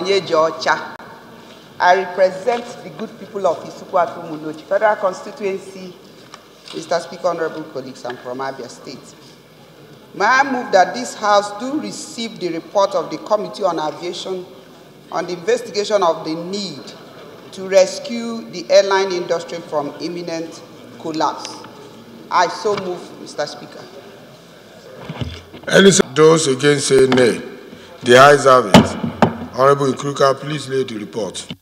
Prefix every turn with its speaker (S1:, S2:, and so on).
S1: Onyejeocha. I represent the good people of Isukwatu Federal Constituency. Mr. Speaker, honorable colleagues, I'm from Abia State. May I move that this House do receive the report of the Committee on Aviation on the investigation of the need to rescue the airline industry from imminent collapse. I so move, Mr. Speaker.
S2: Those against say nay. The ayes have it. Honorable Nkiruka, please lay the report.